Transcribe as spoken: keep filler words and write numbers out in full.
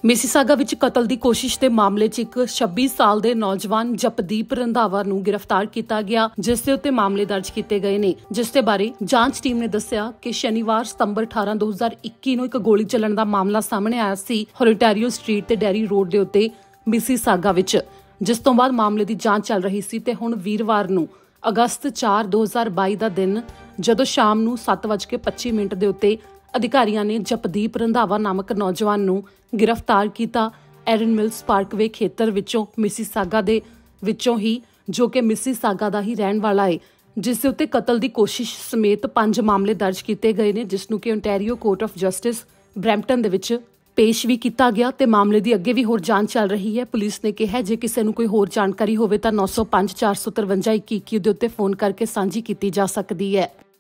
Mississauga ਵਿੱਚ ਕਤਲ ਦੀ ਕੋਸ਼ਿਸ਼ ਦੇ ਮਾਮਲੇ 'ਚ ਇੱਕ ਛੱਬੀ ਸਾਲ ਦੇ ਨੌਜਵਾਨ ਜਪਦੀਪ ਰੰਧਾਵਾ ਨੂੰ ਗ੍ਰਿਫਤਾਰ ਕੀਤਾ ਗਿਆ, ਜਿਸ ਦੇ ਉੱਤੇ ਮਾਮਲੇ ਦਰਜ ਕੀਤੇ ਗਏ ਨੇ। ਜਿਸ ਦੇ ਬਾਰੇ ਜਾਂਚ ਟੀਮ ਨੇ ਦੱਸਿਆ ਕਿ ਸ਼ਨੀਵਾਰ ਸਤੰਬਰ ਅਠਾਰਾਂ ਦੋ ਹਜ਼ਾਰ ਇੱਕੀ ਨੂੰ ਇੱਕ ਗੋਲੀ ਚੱਲਣ ਦਾ ਮਾਮਲਾ ਸਾਹਮਣੇ ਆਇਆ ਸੀ ਹੋਰੀਟੈਰੀਓ ਸਟਰੀਟ ਤੇ ਡੈਰੀ ਰੋਡ ਦੇ ਉੱਤੇ ਮਿਸੀਸਾਗਾ ਵਿੱਚ, ਜਿਸ ਤੋਂ ਬਾਅਦ ਮਾਮਲੇ ਦੀ ਜਾਂਚ ਚੱਲ ਰਹੀ ਸੀ ਤੇ ਹੁਣ ਵੀਰਵਾਰ ਨੂੰ ਅਗਸਤ ਚਾਰ ਦੋ ਹਜ਼ਾਰ ਬਾਈ ਦਾ ਦਿਨ ਜਦੋਂ ਸ਼ਾਮ ਨੂੰ ਸੱਤ ਵੱਜ ਕੇ ਪੱਚੀ ਮਿੰਟ ਦੇ ਉੱਤੇ ਅਧਿਕਾਰੀਆਂ ਨੇ ਜਪਦੀਪ ਰੰਧਾਵਾ ਨਾਮਕ ਨੌਜਵਾਨ ਨੂੰ ਗ੍ਰਿਫਤਾਰ ਕੀਤਾ। ਐਰਨ ਮਿਲਸ ਪਾਰਕਵੇ ਖੇਤਰ ਵਿੱਚੋਂ ਮਿਸੀਸਾਗਾ ਦੇ ਵਿੱਚੋਂ ਹੀ, ਜੋ ਕਿ ਮਿਸੀਸਾਗਾ ਦਾ ਹੀ ਰਹਿਣ ਵਾਲਾ ਹੈ, ਜਿਸ ਦੇ ਉੱਤੇ ਕਤਲ ਦੀ ਕੋਸ਼ਿਸ਼ ਸਮੇਤ ਪੰਜ ਮਾਮਲੇ ਦਰਜ ਕੀਤੇ ਗਏ ਨੇ, ਜਿਸ ਨੂੰ ਕਿ Ontario court of justice Brampton ਦੇ ਵਿੱਚ ਪੇਸ਼ ਵੀ ਕੀਤਾ ਗਿਆ ਤੇ ਮਾਮਲੇ ਦੀ ਅੱਗੇ ਵੀ ਹੋਰ ਜਾਂਚ ਚੱਲ ਰਹੀ ਹੈ। ਪੁਲਿਸ ਨੇ ਕਿਹਾ ਜੇ ਕਿਸੇ ਨੂੰ ਕੋਈ ਹੋਰ ਜਾਣਕਾਰੀ ਹੋਵੇ ਤਾਂ ਨੌ ਸੌ ਪੰਜ ਚਾਰ ਸੌ ਤਰਵੰਜਾ ਇੱਕੀ ਇੱਕੀ ਦੇ ਉੱਤੇ ਫੋਨ ਕਰਕੇ ਸਾਂਝੀ ਕੀਤੀ ਜਾ ਸਕਦੀ ਹੈ।